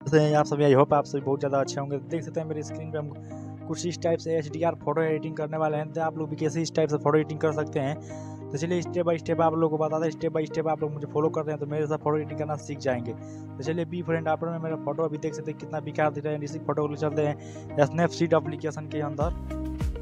कैसे हैं आप सभी? आई होप आप सभी बहुत ज़्यादा अच्छे होंगे। देख सकते हैं मेरी स्क्रीन पे हम कुछ इस टाइप से HDR फोटो एडिटिंग करने वाले हैं। तो आप लोग भी कैसे इस टाइप से फोटो एडिटिंग कर सकते हैं, तो चलिए स्टेप बाय स्टेप आप लोगों को बताते हैं। स्टेप बाय स्टेप आप लोग मुझे फॉलो करते हैं तो मेरे साथ फोटो एडिटिंग करना सीख जाएंगे। तो चलिए बिफोर एंड आफ्टर में मेरा फोटो अभी देख सकते हैं कितना बेकार दिख रहा है। इसी फोटो को चलते हैं स्नैपसीड एप्लीकेशन के अंदर।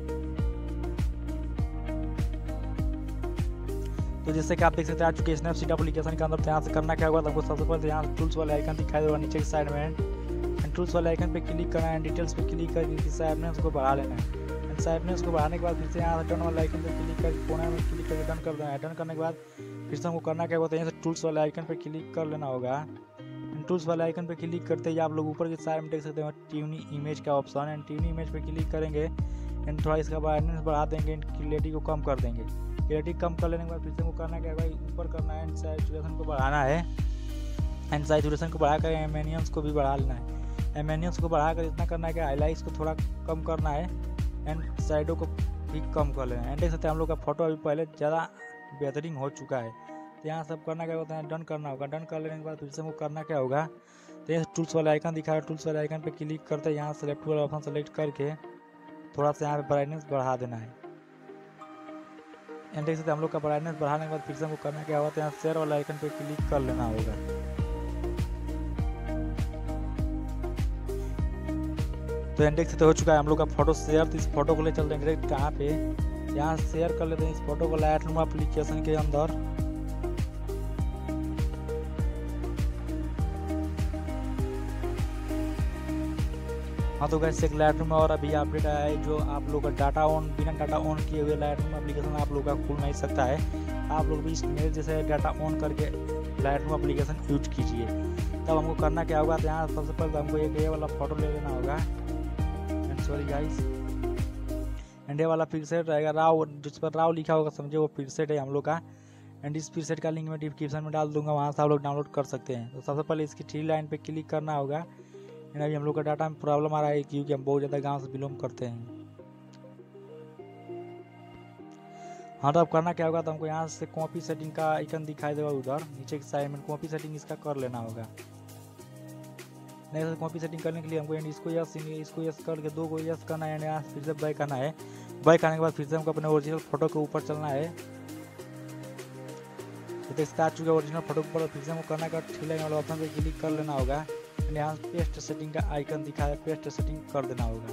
तो जैसे कि आप देख सकते हैं आ चुके हैं स्नैपसीड एप्लीकेशन के अंदर। यहाँ से करना क्या होगा, हमको सबसे पहले यहाँ टूल्स वाले आइकन दिखाई देगा नीचे की साइड में। एंड टूल्स वाले आइकन पे क्लिक करना है, डिटेल्स पे क्लिक करके शार्पनेस को बढ़ा लेना है। एंड शार्पनेस को बढ़ाने के बाद फिर से यहाँ से टर्न वाले आइकन पे क्लिक करके कोने में क्लिक करके डन कर देना है। डन करने के बाद फिर से हमको करना क्या होता है, यहाँ से टूल्स वाले आइकन पे क्लिक कर लेना होगा। एंड टूल्स वाले आइकन पे क्लिक करते ही आप लोग ऊपर की साइड में देख सकते हैं ट्यूनी इमेज का ऑप्शन। एंड ट्यूनी इमेज पे क्लिक करेंगे एंड थोड़ा इसका ब्राइटनेस बढ़ा देंगे, क्लैरिटी को कम कर देंगे। क्लैरिटी कम कर लेने के बाद फिर से वो करना क्या है, ऊपर करना है एंड सैचुरेशन को बढ़ाना है। एंड सैचुरेशन को बढ़ाकर एमेनियंस को भी बढ़ा लेना है। एमेनियंस को बढ़ाकर इतना करना है कि हाईलाइट्स को थोड़ा कम करना है एंड साइडों को भी कम कर लेना है। एंड देख सकते हैं हम लोग का फोटो अभी पहले ज़्यादा बेहतरीन हो चुका है। तो यहाँ सब करना क्या होता है, डन करना होगा। डन कर लेने के बाद फिर से वो करना क्या होगा, तो यहाँ टूल्स वाला आइकन दिखा है, टूल्स वाले आइकन पर क्लिक करते हैं यहाँ सेलेक्ट वाला ऑप्शन सेलेक्ट करके थोड़ा सा यहाँ पे ब्राइटनेस बढ़ा देना है। एंड देख सकते हैं हम लोग का ब्राइटनेस बढ़ाने के बाद फिर से हमको करना क्या होगा, तो यहाँ शेयर वाला आइकन पे क्लिक कर लेना होगा। तो एंड देख सकते हो चुका है हम लोग का फोटो शेयर। तो इस फोटो को ले चलते हैं डायरेक्ट कहाँ पे, यहाँ शेयर कर लेते हैं इस फोटो को लाइटरूम एप्लीकेशन के अंदर। हाँ तो गाइस एक लाइटरूम और अभी अपडेट आया है जो आप लोग का डाटा ऑन बिना डाटा ऑन किए हुए लाइटरूम एप्लीकेशन आप लोग का खुल नहीं सकता है। आप लोग भी मेरे जैसे डाटा ऑन करके लाइटरूम एप्लीकेशन यूज कीजिए। तब हमको करना क्या होगा, तो यहाँ सबसे पहले हमको एक ये वाला फोटो ले लेना होगा। एंड सॉरी गाइस, एंड ये वाला प्रीसेट रहेगा राव, जिस पर राव लिखा होगा समझे वो प्रीसेट है हम लोग का। एंड इस प्रीसेट का लिंक मैं डिस्क्रिप्शन में डाल दूंगा, वहाँ से आप लोग डाउनलोड कर सकते हैं। तो सबसे पहले इसकी 3 लाइन पे क्लिक करना होगा। एंड अभी हम लोग का डाटा में प्रॉब्लम आ रहा है क्योंकि हम बहुत ज़्यादा गांव से बिलोंग करते हैं। हाँ तो अब करना क्या होगा, तो हमको यहाँ से कॉपी सेटिंग का आइकन दिखाई देगा उधर नीचे की साइड में, कॉपी सेटिंग इसका कर लेना होगा। नहीं तो कॉपी सेटिंग करने के लिए हमको इसको यस करके 2 को यस करना है। यहाँ फिर से बैक आना है। बैक आने के बाद फिर से हमको अपने ओरिजिनल फोटो के ऊपर चलना है। तो देखते आ चुके ओरिजिनल फोटो के ऊपर फिर से हमको करना का 3 लाइन वाला ऑप्शन पे क्लिक कर लेना होगा। यहाँ पेस्ट सेटिंग का आइकन दिखा है, पेस्ट सेटिंग कर देना होगा।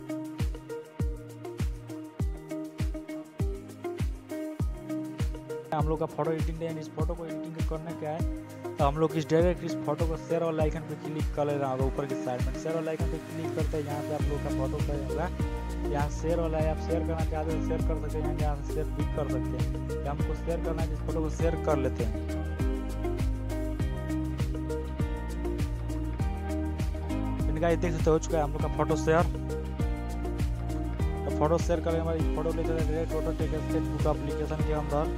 हम लोग का फोटो एडिटिंग है, इस फोटो को एडिटिंग करना क्या है, तो हम लोग इस डायरेक्ट इस फोटो को शेयर वाला आइकन पे क्लिक कर लेना होगा। ऊपर की साइड में शेयर वाला आइकन पे क्लिक करते हैं, यहाँ से आप लोग का फोटो का होगा। यहाँ शेयर वाला है, आप शेयर करना चाहते हैं शेयर कर सकते हैं, यहाँ से शेयर भी कर सकते हैं। हमको शेयर करना है, इस फोटो को शेयर कर लेते हैं। देख सकते हो चुका है हम लोग का फोटो शेयर। तो फोटो शेयर करने के बाद इस फोटो ले चले डायरेक्ट ऑटोटेक स्केचबुक एप्लीकेशन के अंदर।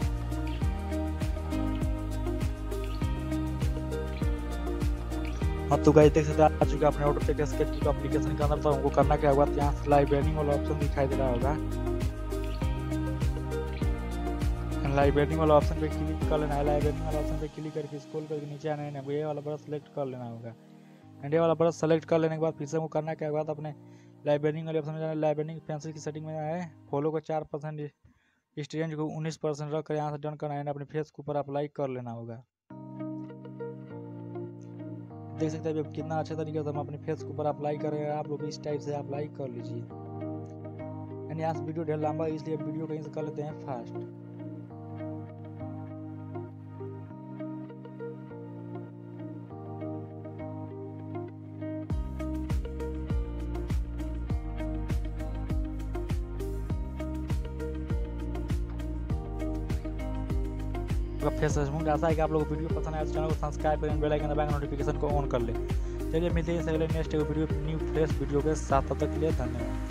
हाँ तो गाइस देख सकते हैं आ चुका है अपने ऑटोटेक स्केचबुक एप्लीकेशन के अंदर। तो हमको करना क्या होगा, यहाँ से लाइब्रेरी वाला ऑप्शन दिखाई दे रहा होगा। लाइब्रेरी वाला ऑप्शन पे क्लिक कर लेना है। लाइब्रेरी वाला ऑप्शन पे क्लिक करके स्क्रॉल करके नीचे आना है, ये वाला ब्रश सेलेक्ट कर लेना होगा। एंड ये वाला ब्रश सेलेक्ट कर लेने के बाद फिर से हमको करना क्या होगा, तो अपने लाइब्रेरी वाले ऑप्शन में जाना है। लाइब्रेरी पेंसिल की सेटिंग में जाना है, फॉलो को 4% स्ट्रेंज को 19% रख कर यहाँ से डन करना है। अपने फेस के ऊपर अप्लाई कर लेना होगा। देख सकते हैं अभी कितना अच्छा तरीके से हम अपने फेस के ऊपर अप्लाई करेंगे। आप लोग इस टाइप से अप्लाई कर लीजिए। एंड यहाँ से वीडियो ढेर लंबा है इसलिए वीडियो कहीं से कर लेते हैं फास्ट। फेस आशा है कि आप लोग को वीडियो पसंद आया तो चैनल को सब्सक्राइब करें, बेल आइकन दबाकर नोटिफिकेशन को ऑन कर ले। चलिए मिलते हैं अगले next video new fresh video के साथ, तब तक के लिए धन्यवाद।